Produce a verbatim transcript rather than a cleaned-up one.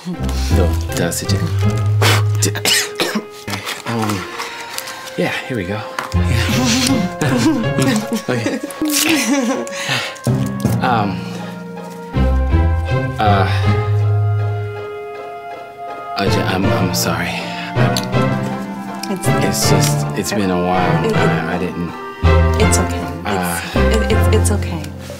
Little dosage. um, yeah, here we go. Okay. Um. Uh. I'm I'm sorry. It's, it's just it's been a while. It, it, I, I didn't. It's okay. Uh, it's, it, it, it's okay.